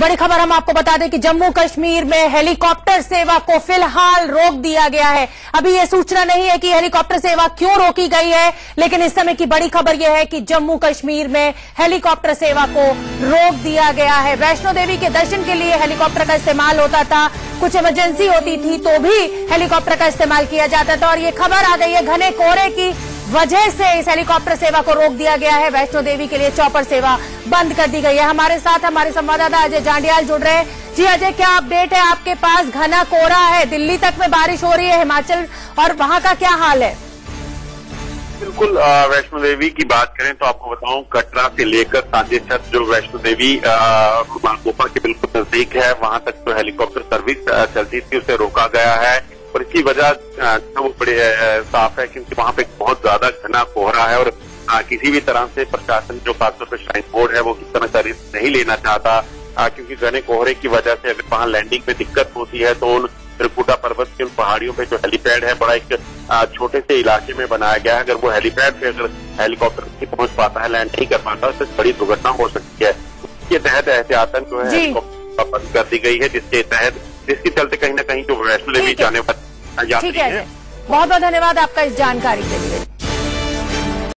बड़ी खबर हम आपको बता दें कि जम्मू कश्मीर में हेलीकॉप्टर सेवा को फिलहाल रोक दिया गया है। अभी ये सूचना नहीं है कि हेलीकॉप्टर सेवा क्यों रोकी गई है, लेकिन इस समय की बड़ी खबर यह है कि जम्मू कश्मीर में हेलीकॉप्टर सेवा को रोक दिया गया है। वैष्णो देवी के दर्शन के लिए हेलीकॉप्टर का इस्तेमाल होता था, कुछ इमरजेंसी होती थी तो भी हेलीकॉप्टर का इस्तेमाल किया जाता था, और ये खबर आ गई है घने कोहरे की वजह से इस हेलीकॉप्टर सेवा को रोक दिया गया है। वैष्णो देवी के लिए चॉपर सेवा बंद कर दी गई है। हमारे साथ हमारे संवाददाता अजय जांडियाल जुड़ रहे हैं। जी अजय, क्या अपडेट है आपके पास? घना कोहरा है, दिल्ली तक में बारिश हो रही है, हिमाचल और वहां का क्या हाल है? बिल्कुल, वैष्णो देवी की बात करें तो आपको बताऊं, कटरा से लेकर सांची छत जो वैष्णो देवी गुफा के बिल्कुल नजदीक है, वहां तक जो हेलीकॉप्टर सर्विस चलती थी उसे रोका गया है। और इसकी वजह वो बड़ी साफ है क्योंकि वहां पे बहुत ज्यादा घना कोहरा है और किसी भी तरह से प्रशासन जो खासतौर पर श्राइन बोर्ड है वो किस तरह का रिस्क नहीं लेना चाहता, क्योंकि घने कोहरे की वजह से अगर वहां लैंडिंग में दिक्कत होती है तो उन त्रिकुटा पर्वत के उन पहाड़ियों पे जो हेलीपैड है बड़ा एक छोटे से इलाके में बनाया गया है। अगर वो हेलीपैड पे अगर हेलीकॉप्टर नहीं पहुंच पाता है, लैंड नहीं कर पाता, उससे बड़ी दुर्घटना हो सकती है। इसके तहत एहतियातन जो है हेलीकॉप्टर बंद कर दी गई है, जिसके चलते कहीं ना कहीं जो वैष्णो देवी जाने वाले यात्री हैं। बहुत बहुत धन्यवाद आपका इस जानकारी के लिए।